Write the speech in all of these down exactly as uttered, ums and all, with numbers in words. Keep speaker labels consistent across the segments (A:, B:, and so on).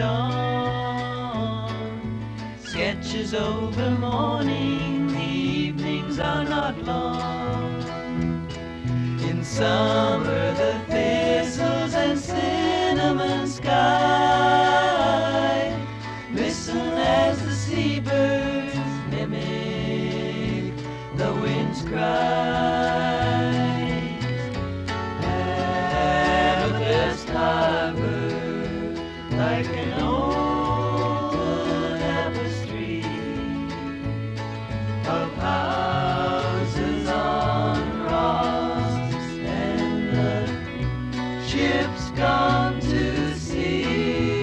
A: dawn. Sketches over morning, the evenings are not long. In summer the thistles and cinnamon sky listen as the seabirds mimic the wind's cry. Amethyst harbor like an old tapestry of houses on rocks and the ships gone to sea.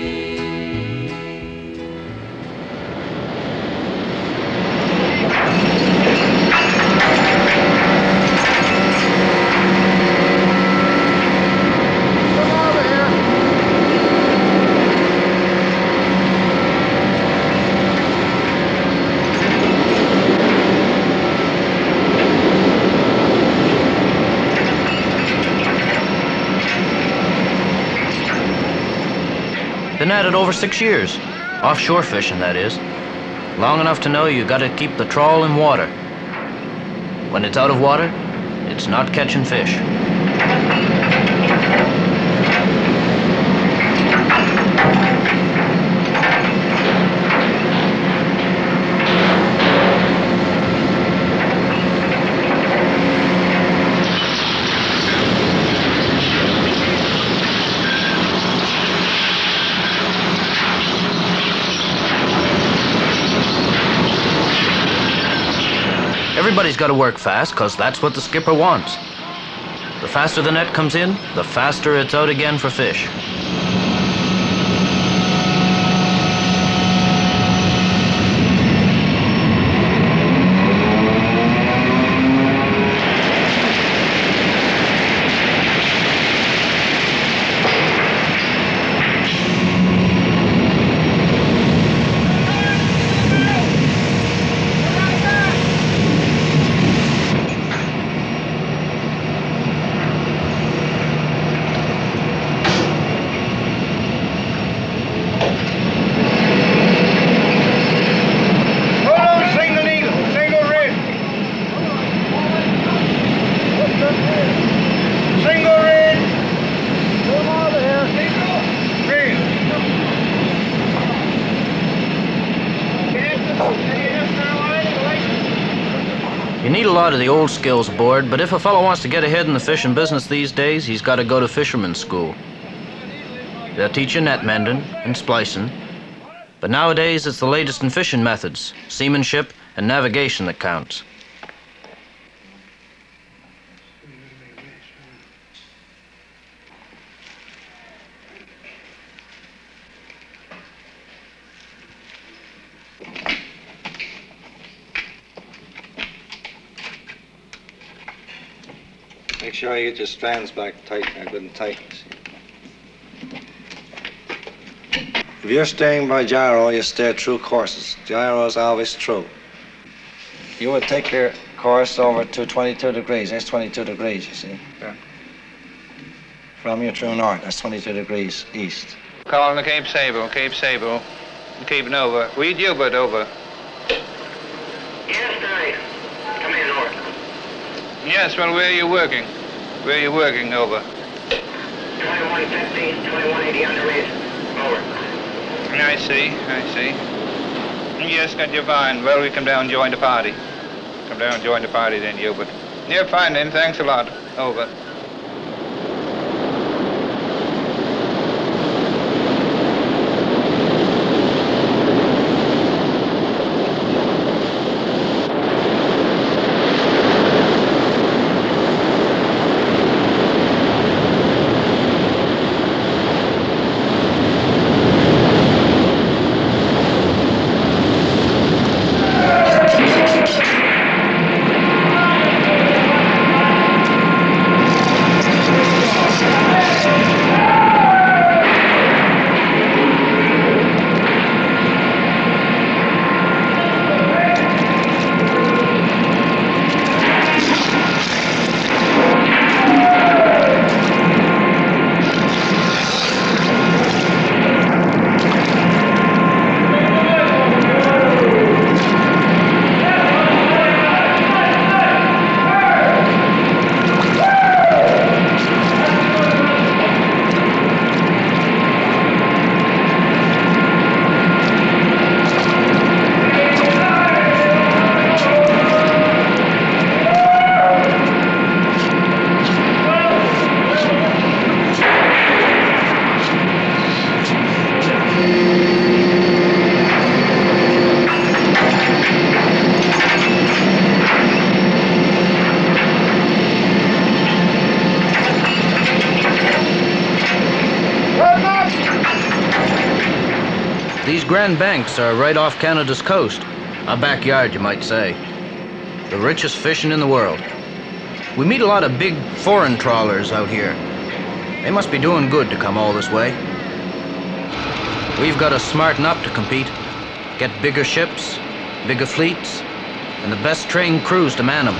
B: Been at it over six years. Offshore fishing, that is. Long enough to know you gotta keep the trawl in water. When it's out of water, it's not catching fish. Everybody's got to work fast, because that's what the skipper wants. The faster the net comes in, the faster it's out again for fish. You need a lot of the old skills aboard, but if a fellow wants to get ahead in the fishing business these days, he's got to go to fisherman's school. They'll teach you net mending and splicing, but nowadays it's the latest in fishing methods, seamanship and navigation that counts.
C: Make sure you get your strands back tight, good and tight. If you're steering by gyro, you steer true courses. Gyro is always true. You would take your course over to twenty-two degrees. That's twenty-two degrees, you see. Yeah. From your true north, that's twenty-two degrees east.
D: Calling the Cape Sable, Cape Sable, Cape Nova. Read Hubert, over.
E: Yes, Danny. Come in, over.
D: Yes, well, where are you working? Where are you working, over?
E: twenty-one fifty, twenty-one eighty underrated. Over.
D: I see, I see. Yes, got you fine. Well, we come down and join the party. Come down and join the party then, Hubert. Yeah, fine then. Thanks a lot. Over.
B: These Grand Banks are right off Canada's coast. A backyard, you might say. The richest fishing in the world. We meet a lot of big foreign trawlers out here. They must be doing good to come all this way. We've got to smarten up to compete. Get bigger ships, bigger fleets, and the best trained crews to man them.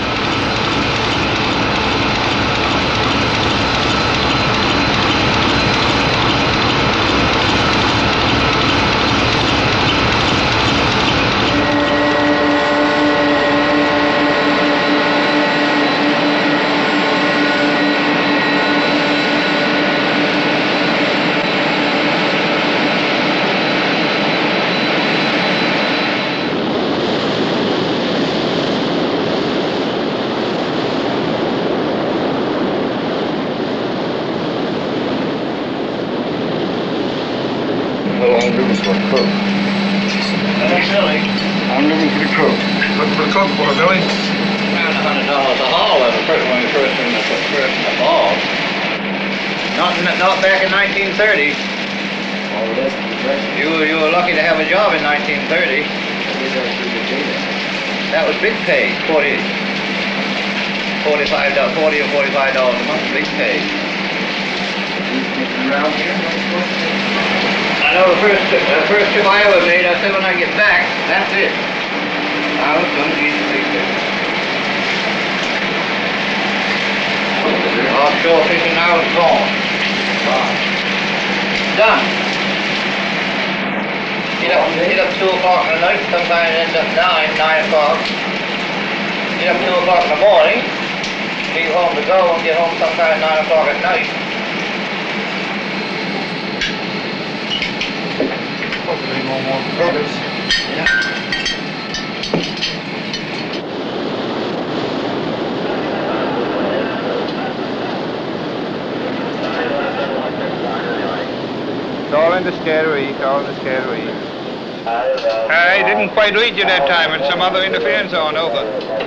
F: I'm looking for a cook.
E: Hey, Billy.
F: I'm looking for the cook.
D: Looking for a cook for Billy?
E: Around a hundred dollars a haul when we first when we first in the first in the fall. Not in, not back in nineteen thirty.
F: Oh, that's the depression.
E: You were you were lucky to have a job in nineteen thirty. That was big pay, forty, forty-five, forty or forty-five dollars a month, big pay.
F: Around here,
E: I know the first the first trip I ever made, I said when I get back, that's it. I was going to eat the big fish. Offshore fishing now is gone. Gone. Done. Get up, get up two o'clock in the night, sometimes it ends up nine, nine o'clock. Get up two o'clock in the morning, leave home to go and get home sometime nine o'clock at night.
F: hopefully no more brothers.
E: Yeah.
D: It's all in the scary, it's all in the scary. I didn't quite read you that time, and some other interference on, over.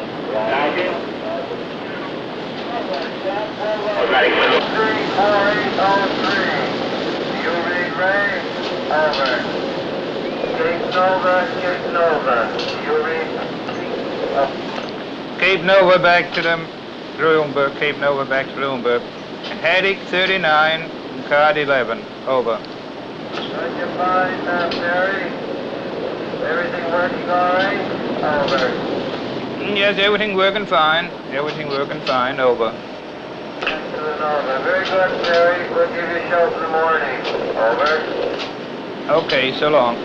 D: Cape Nova back to them, Ruhenberg, Cape Nova back to Ruhenberg. And Haddock thirty-nine, and Card eleven, over.
E: How'd you find that, Barry? Everything working all right? Over.
D: Mm, Yes, everything working fine. Everything working fine, over.
E: Excellent, over. Very good, Barry. We'll give you a show in the morning. Over.
D: Okay, so long.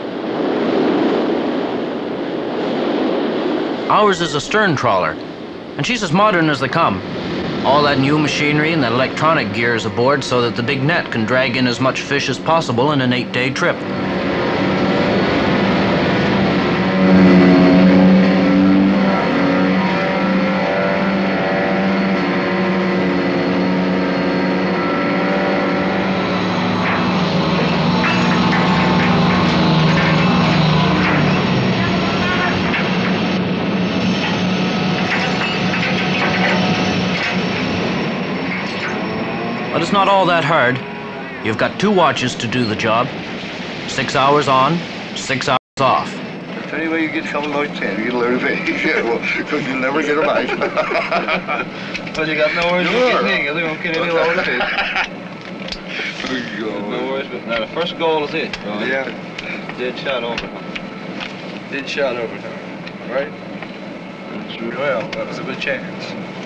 B: Ours is a stern trawler, and she's as modern as they come. All that new machinery and that electronic gear is aboard so that the big net can drag in as much fish as possible in an eight-day trip. But it's not all that hard. You've got two watches to do the job. Six hours on, six hours off.
F: I'll tell you where you get something like ten, you get a load of fish. Yeah, well, because you'll never get them out.
C: Well, you got no worries
F: Sure.
C: with getting in, you don't get any load of fish.
F: Oh,
C: No worries, but now the first goal is it. Right?
F: yeah.
C: Dead shot over her. Dead shot over her. Right? Well, that was a good chance.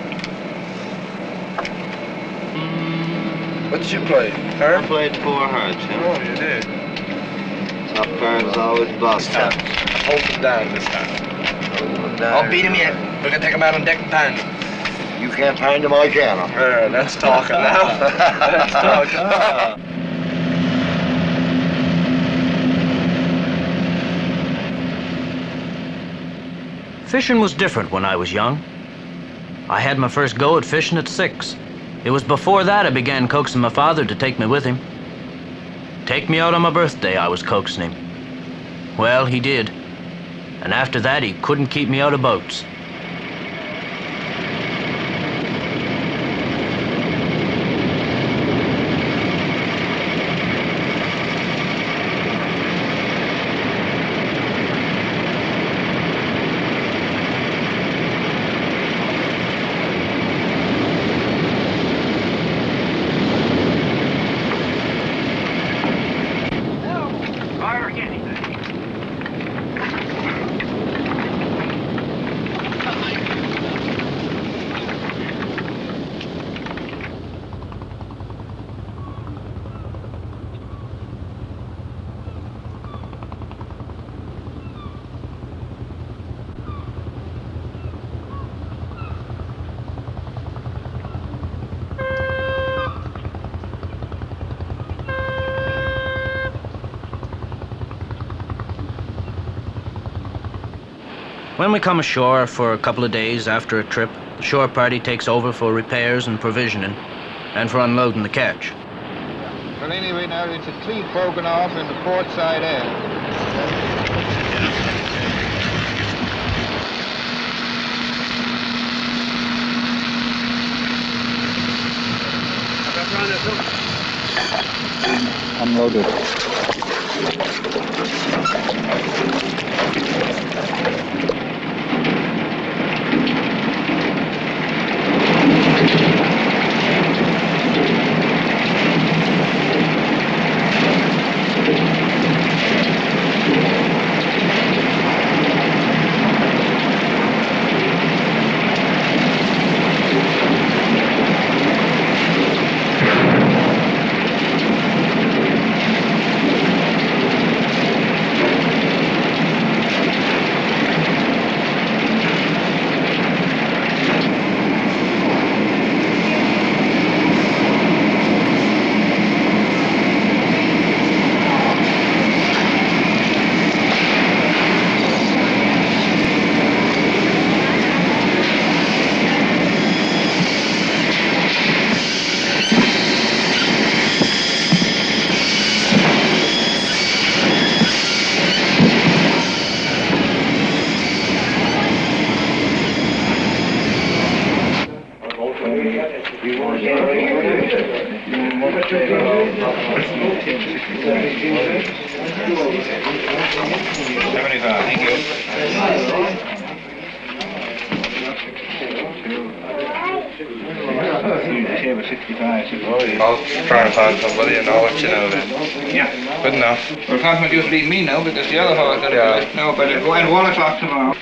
C: What did you play? Hard?
G: I played four hearts,
C: Oh,
G: yeah.
C: you did.
G: Top card's always bust.
C: This time. Hold them down this time. I'll beat him yet. We're gonna take him out on deck and pound him.
F: You can't find them, I can.
C: Uh, that's talking now. That's talking.
B: Fishing was different when I was young. I had my first go at fishing at six. It was before that I began coaxing my father to take me with him. Take me out on my birthday, I was coaxing him. Well, he did. And after that, he couldn't keep me out of boats. When we come ashore for a couple of days after a trip, the shore party takes over for repairs and provisioning and for unloading the catch.
D: Well, anyway, now it's a cleat broken off in the port side end.
H: Unloaded.
D: seventy-five, thank you.
I: I'll try and find somebody and I'll let you know then.
D: Yeah.
I: Good enough.
D: Well, can't just leave me now because the other fellow got to
I: Yeah.
D: do it. No, but it'll go at one o'clock tomorrow.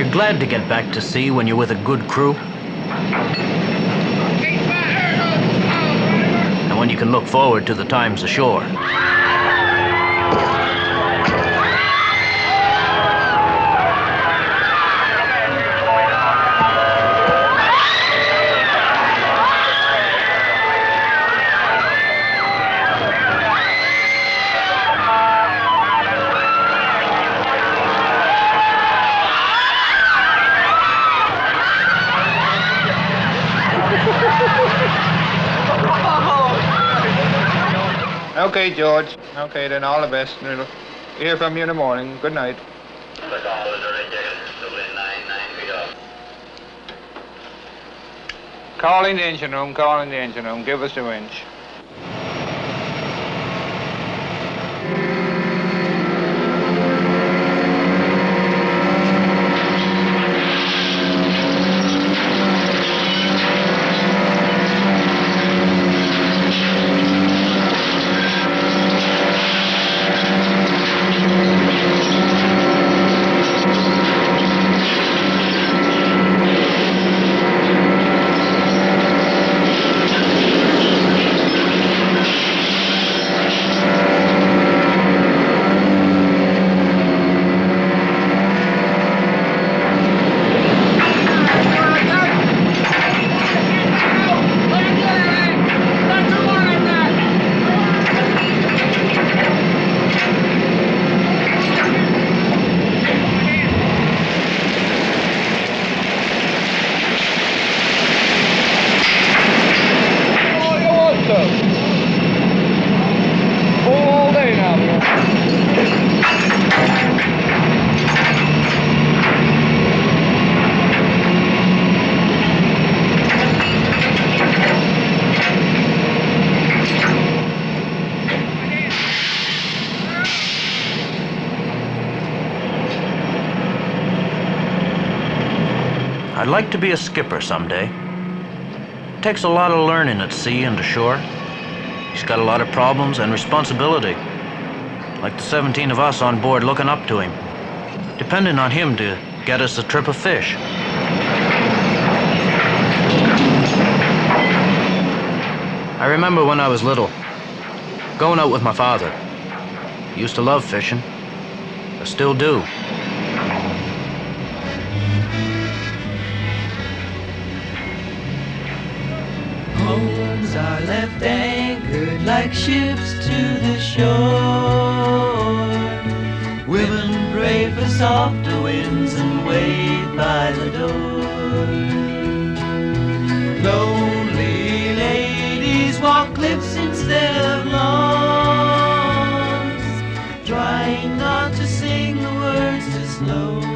B: You're glad to get back to sea when you're with a good crew. And when you can look forward to the times ashore.
D: Okay, George. Okay, then all the best. We'll hear from you in the morning. Good night. Call in the engine room, call in the engine room. Give us the winch.
B: I'd like to be a skipper someday. It takes a lot of learning at sea and ashore. He's got a lot of problems and responsibility. Like the seventeen of us on board looking up to him, depending on him to get us a trip of fish. I remember when I was little, going out with my father. He used to love fishing. I still do.
A: Homes are left anchored like ships to the shore. Women pray for softer winds and wait by the door. Lonely ladies walk cliffs instead of lawns, trying not to sing the words too slow.